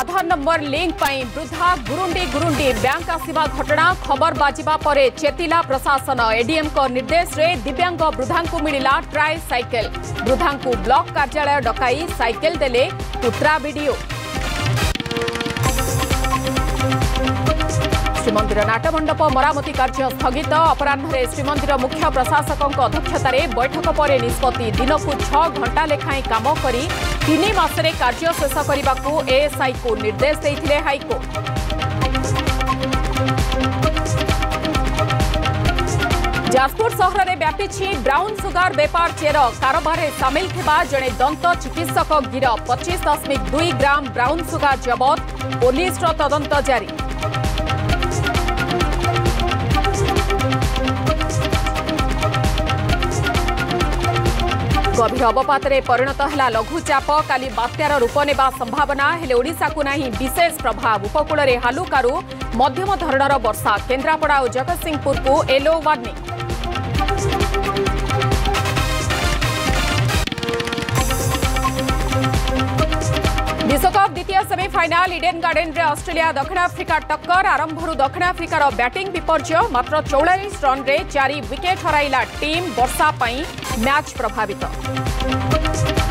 आधार number link पाई वृद्धा गुरुंडी bank आसिबा घटना खबर बाजिबा परे चेतिला प्रशासन एडीएम को निर्देश रे दिव्यांग वृद्धा को मिलिला ट्राई साइकेल वृद्धा को ब्लॉक कार्यालय डकाई साइकेल देले पुत्रा वीडियो। श्रीमंदिर नाटमंडप मरामती कार्य स्थगित अपराह्न श्रीमंदिर मुख्य प्रशासक अध्यक्षतार बैठक पर निष्पत्ति दिन को 6 घंटा लेखाएं काम कर 3 मासरे कार्य शेष करने को एएसआई को निर्देश देते हाईकोर्ट। जाजपुर सहर में व्यापी ब्राउन सुगार बेपार चेर कारोबार में सामिल थिबा जड़े दंत चिकित्सक गिरफ 25.2 ग्राम ब्राउन सुगार जबत पुलिस तदंत जारी। गभीर अवपात परिणत है लघुचाप काली बात्यार रूप नेबा संभावना हेले ओडिशा को नहीं विशेष प्रभाव उपकूल में हालुकारू मध्यम धरणर वर्षा केन्द्रापड़ा और जगतसिंहपुर को येलो वार्निंग। विश्वकप द्वितीय सेमिफाइनाल इडेन गार्डन रे ऑस्ट्रेलिया दक्षिण आफ्रिका टक्कर आरंभरू दक्षिण आफ्रिकार बैटिंग विपर्य मात्र 44 रन रे 4 विकेट हराइला टीम वर्षा पाई मैच प्रभावित।